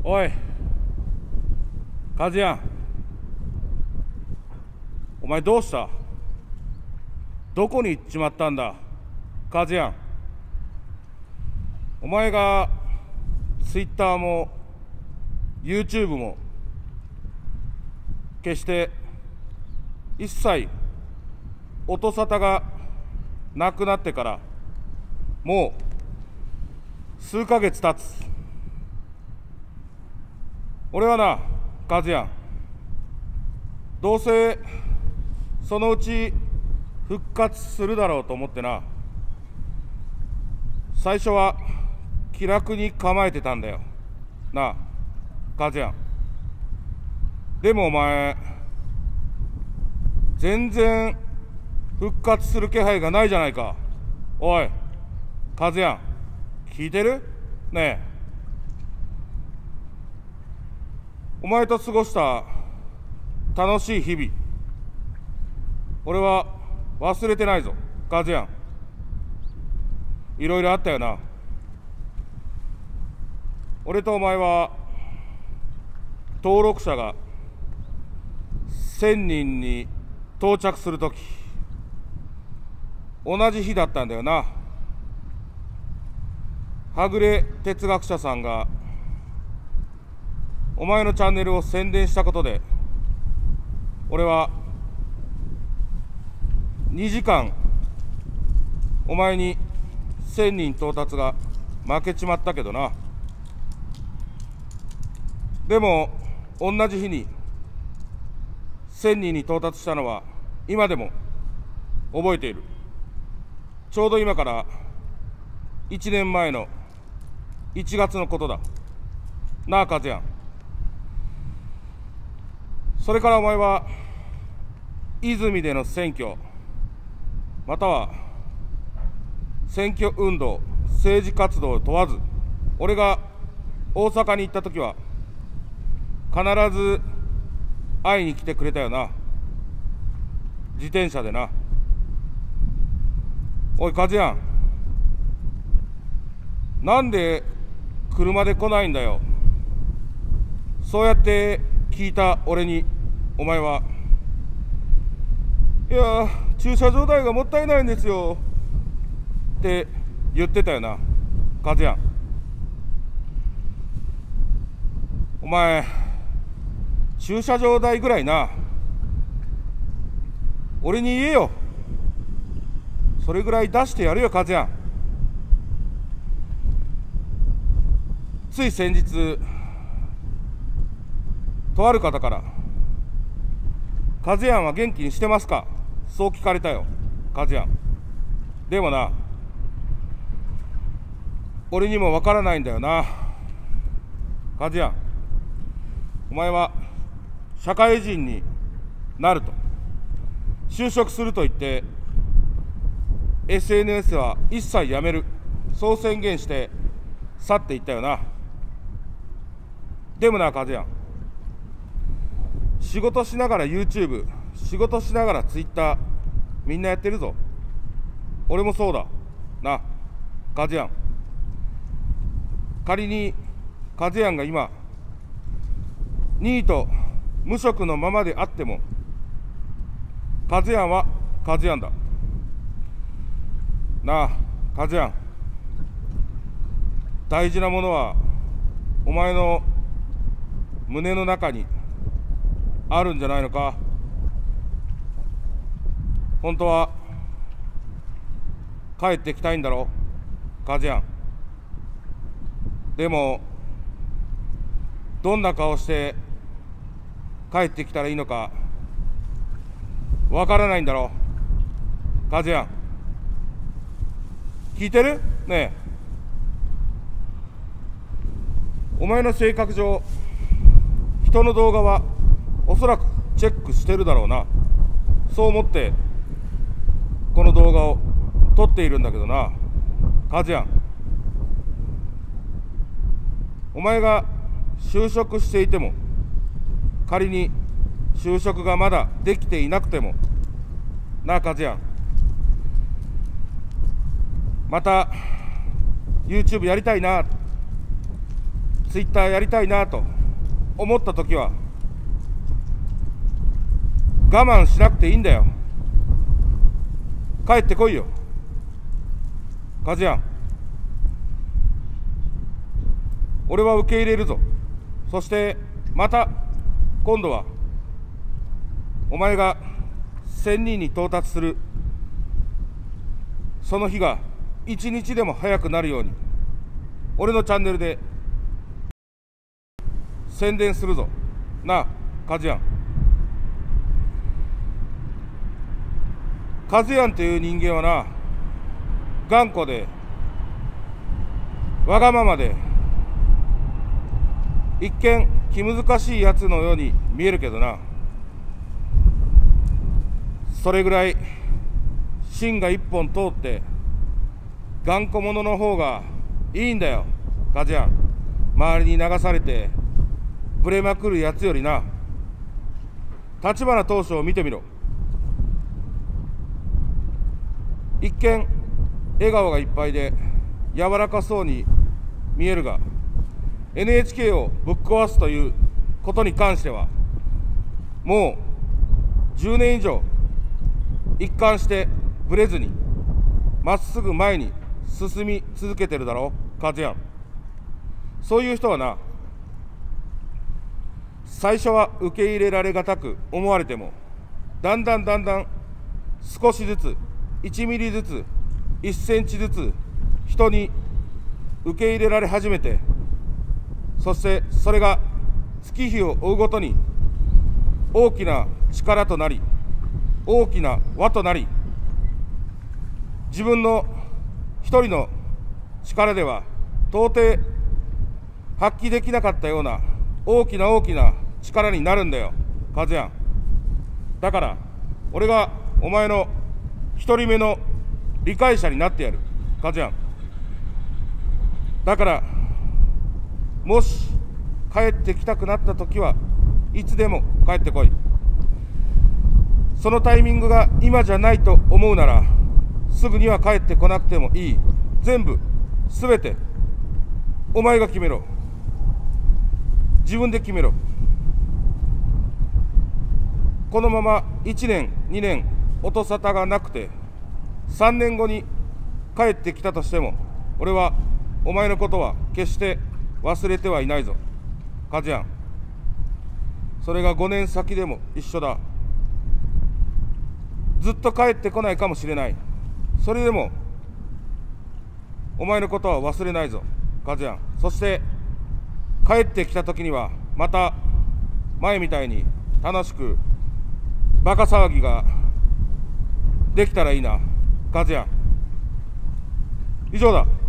おい、カズヤン、お前どうした？どこに行っちまったんだ、カズヤン。お前がツイッターも YouTube も決して一切音沙汰がなくなってからもう数ヶ月経つ。俺はな、カズヤン、どうせそのうち復活するだろうと思ってな、最初は気楽に構えてたんだよなあ、カズヤン。でもお前全然復活する気配がないじゃないか。おいカズヤン、聞いてる？ねえ、お前と過ごした楽しい日々、俺は忘れてないぞ、カズヤン。いろいろあったよな。俺とお前は登録者が1000人に到着するとき同じ日だったんだよな。はぐれ哲学者さんがお前のチャンネルを宣伝したことで、俺は2時間お前に1000人到達が負けちまったけどな。でも同じ日に1000人に到達したのは今でも覚えている。ちょうど今から1年前の1月のことだなあ、カズヤン。それからお前は泉での選挙、または選挙運動、政治活動を問わず、俺が大阪に行ったときは必ず会いに来てくれたよな、自転車でな。おいカズヤン、なんで車で来ないんだよ。そうやって聞いた俺にお前は、いや駐車場代がもったいないんですよって言ってたよな、カズヤン。お前駐車場代ぐらいな、俺に言えよ。それぐらい出してやるよ、カズヤン。つい先日とある方から「カズヤンは元気にしてますか?」そう聞かれたよ、カズヤン。でもな、俺にもわからないんだよな、カズヤン。お前は社会人になると、就職すると言って SNS は一切やめる、そう宣言して去っていったよな。でもな、カズヤン、仕事しながら YouTube、 仕事しながら Twitter、 みんなやってるぞ。俺もそうだな、カズヤン。仮にカズヤンが今ニート無職のままであっても、カズヤンはカズヤンだなあ、カズヤン。大事なものはお前の胸の中にあるんじゃないのか。本当は帰ってきたいんだろ、カズヤン。でもどんな顔して帰ってきたらいいのかわからないんだろ、カズヤン。聞いてる？ねえ、お前の性格上人の動画はおそらくチェックしてるだろうな。そう思ってこの動画を撮っているんだけどな、カズヤン。お前が就職していても、仮に就職がまだできていなくてもなあ、カズヤン、また YouTube やりたいな、 ツイッターやりたいなと思ったときは、我慢しなくていいんだよ。帰ってこいよ、カズヤン。俺は受け入れるぞ。そしてまた今度はお前が1000人に到達するその日が一日でも早くなるように、俺のチャンネルで宣伝するぞなあ、カズヤン。カズヤンという人間はな、頑固でわがままで、一見気難しいやつのように見えるけどな、それぐらい芯が一本通って頑固者の方がいいんだよ、カズヤン。周りに流されてブレまくるやつよりな。立花党首を見てみろ。一見笑顔がいっぱいで柔らかそうに見えるが、 NHK をぶっ壊すということに関してはもう10年以上一貫してぶれずにまっすぐ前に進み続けてるだろう、カズヤン。そういう人はな、最初は受け入れられがたく思われても、だんだん少しずつ1ミリずつ1センチずつ人に受け入れられ始めて、そしてそれが月日を追うごとに大きな力となり、大きな輪となり、自分の一人の力では到底発揮できなかったような大きな力になるんだよ、カズヤン。だから俺がお前の一人目の理解者になってやる、カズヤン。だからもし帰ってきたくなったときはいつでも帰ってこい。そのタイミングが今じゃないと思うならすぐには帰ってこなくてもいい。全部すべてお前が決めろ。自分で決めろ。このまま1年2年音沙汰がなくて3年後に帰ってきたとしても、俺はお前のことは決して忘れてはいないぞ、カズヤン。それが5年先でも一緒だ。ずっと帰ってこないかもしれない。それでもお前のことは忘れないぞ、カズヤン。そして帰ってきた時にはまた前みたいに楽しくバカ騒ぎができたらいいな、カズヤン。以上だ。